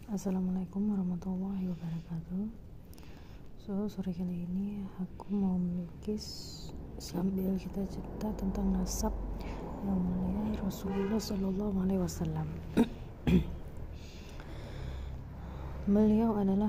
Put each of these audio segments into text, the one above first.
Assalamualaikum warahmatullahi wabarakatuh. Sore kali ini aku mau melukis sambil kita cerita tentang nasab yang mulia Rasulullah Sallallahu Alaihi Wasallam. Beliau adalah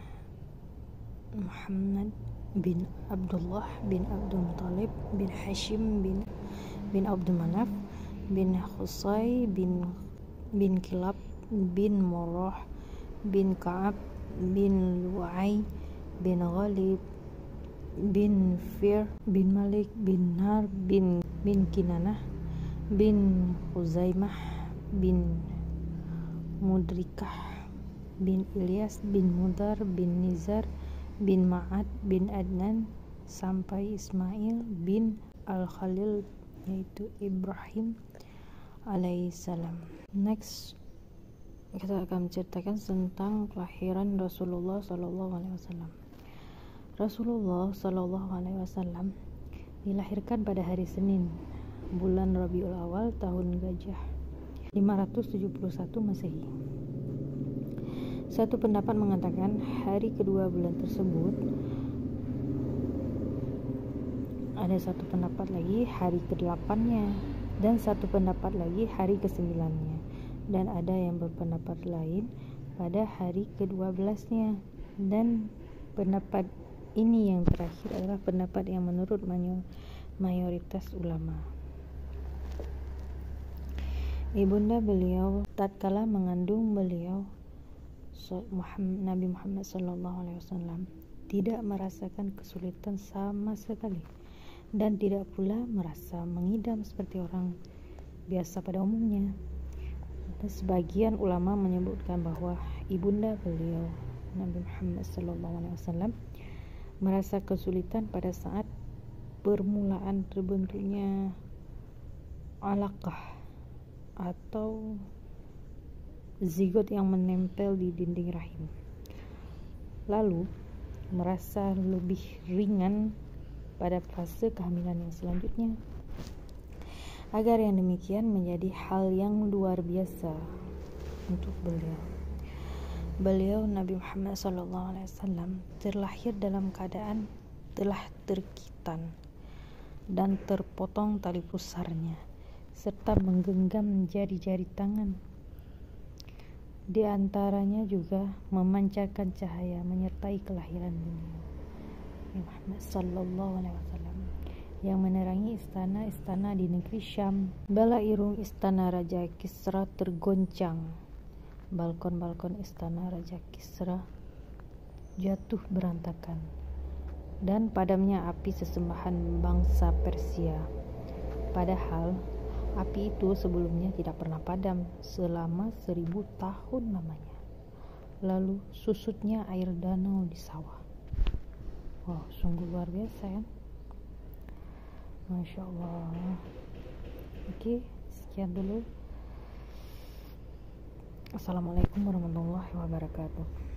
Muhammad bin Abdullah bin Abdul Muttalib bin Hashim bin Abdul Manaf bin Qusay bin Kilab bin Murrah bin Ka'ab bin Lu'ay bin Ghalib bin Fir bin Malik bin Nar bin Kinanah bin Khuzaimah bin Mudrikah bin Ilyas bin Mudar bin Nizar bin Ma'ad bin Adnan sampai Ismail bin Al-Khalil, yaitu Ibrahim alaihissalam. Next, kita akan menceritakan tentang kelahiran Rasulullah Sallallahu Alaihi Wasallam. Rasulullah Sallallahu Alaihi Wasallam dilahirkan pada hari Senin, bulan Rabiul Awal, tahun Gajah 571 Masehi. Satu pendapat mengatakan hari kedua bulan tersebut, ada satu pendapat lagi hari ke-8-nya, dan satu pendapat lagi hari ke-9-nya, dan ada yang berpendapat lain pada hari ke-12-nya. Dan pendapat ini yang terakhir adalah pendapat yang menurut mayoritas ulama. Ibunda beliau tatkala mengandung beliau, Nabi Muhammad Sallallahu Alaihi Wasallam, tidak merasakan kesulitan sama sekali, dan tidak pula merasa mengidam seperti orang biasa pada umumnya. Dan sebagian ulama menyebutkan bahwa ibunda beliau Nabi Muhammad Sallallahu Alaihi Wasallam merasa kesulitan pada saat permulaan terbentuknya alaqah atau zigot yang menempel di dinding rahim, lalu merasa lebih ringan pada fase kehamilan yang selanjutnya. Agar yang demikian menjadi hal yang luar biasa untuk beliau Nabi Muhammad SAW terlahir dalam keadaan telah terkitan dan terpotong tali pusarnya, serta menggenggam jari-jari tangan. Di antaranya juga memancarkan cahaya menyertai kelahiran beliau Muhammad Sallallahu Alaihi Wasallam yang menerangi istana-istana di negeri Syam. Bala irung istana Raja Kisra tergoncang, balkon-balkon istana Raja Kisra jatuh berantakan, dan padamnya api sesembahan bangsa Persia. Padahal api itu sebelumnya tidak pernah padam selama 1000 tahun lamanya. Lalu susutnya air danau di sawah. Wow, sungguh luar biasa ya. Masya Allah. Oke, sekian dulu. Assalamualaikum warahmatullahi wabarakatuh.